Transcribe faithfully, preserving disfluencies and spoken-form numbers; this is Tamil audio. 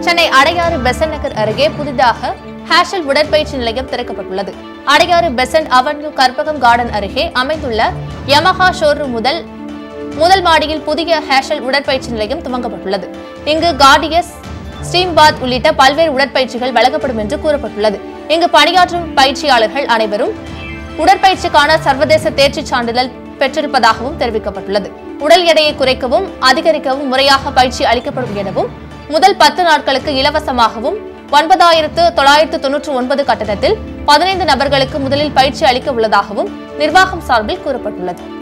சென்னை அடையாறு பெசன்ட் நகர் அருகே புதிதாக ஹேஷல் உடற்பயிற்சி நிலையம் திறக்கப்பட்டுள்ளது. Adyar Besant Avenue Karpagam Garden அருகே அமைந்துள்ள யமஹா ஷோரூம் முதல் முதல் மாடியில் புதிய ஹேஷல் உடற்பயிற்சி நிலையம் துவங்கப்பட்டுள்ளது. இங்கு கார்டியஸ், ஸ்டீம் பாத் உள்ளிட்ட பல்வேறு உடற்பயிற்சிகள் வழங்கப்படும் என்று கூறப்பட்டுள்ளது. இங்கு பணியாற்றும் பயிற்சியாளர்கள் அனைவரும் உடற்பயிற்சிக்கான சர்வதேச தேர்ச்சி சான்றிதழ் பெற்றிருப்பதாகவும் தெரிவிக்கப்பட்டுள்ளது. உடல் எடையை குறைக்கவும் அதிகரிக்கவும் முறையாக பயிற்சி அளிக்கப்படும் எனவும் முதல் பத்து நாட்களுக்கு இலவசமாகவும் ஒன்பதாயிரத்து தொள்ளாயிரத்து தொன்னூற்று ஒன்பது கட்டணத்தில் பதினைந்து நபர்களுக்கு முதலில் பயிற்சி அளிக்க உள்ளதாகவும் நிர்வாகம் சார்பில் கூறப்பட்டுள்ளது.